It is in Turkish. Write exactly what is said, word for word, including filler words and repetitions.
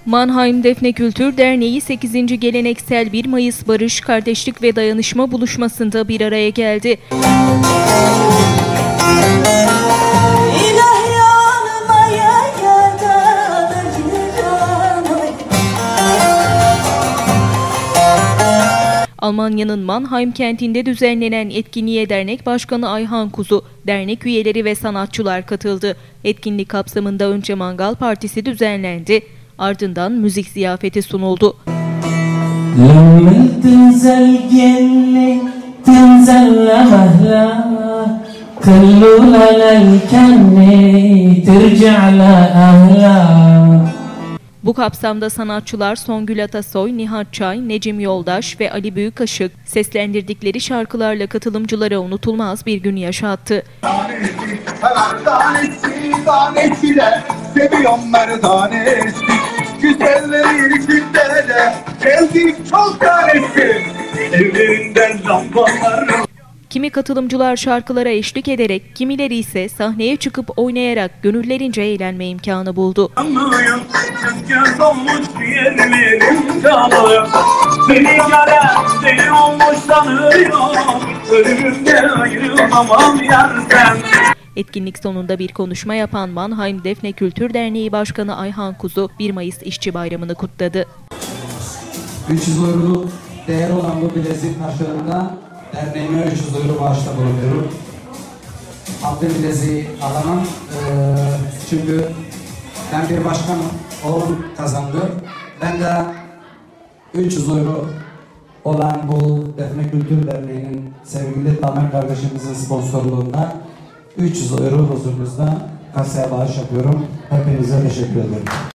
Mannheim Defne Kültür Derneği sekizinci Geleneksel bir Mayıs Barış, Kardeşlik ve Dayanışma buluşmasında bir araya geldi. Almanya'nın Mannheim kentinde düzenlenen etkinliğe dernek başkanı Ayhan Kuzu, dernek üyeleri ve sanatçılar katıldı. Etkinlik kapsamında önce mangal partisi düzenlendi, ardından müzik ziyafeti sunuldu. Bu kapsamda sanatçılar Songül Atasoy, Nihat Çay, Necim Yoldaş ve Ali Büyükaşık seslendirdikleri şarkılarla katılımcılara unutulmaz bir gün yaşattı. Kimi katılımcılar şarkılara eşlik ederek, kimileri ise sahneye çıkıp oynayarak gönüllerince eğlenme imkanı buldu. Etkinlik sonunda bir konuşma yapan Mannheim Defne Kültür Derneği Başkanı Ayhan Kuzu, bir Mayıs İşçi Bayramı'nı kutladı. üç yüz euroluk değer olan bu bilezik karşılığında derneğime üç yüz euro bağışta bulunuyorum. Altın bileziği alamam ee, çünkü ben bir başkanım, oğlum kazandı. Ben de üç yüz euro olan bu Defne Kültür Derneği'nin sevgili Tamer kardeşimizin sponsorluğunda üç yüz euro huzurunuzda kasaya bağış yapıyorum. Hepinize teşekkür ederim.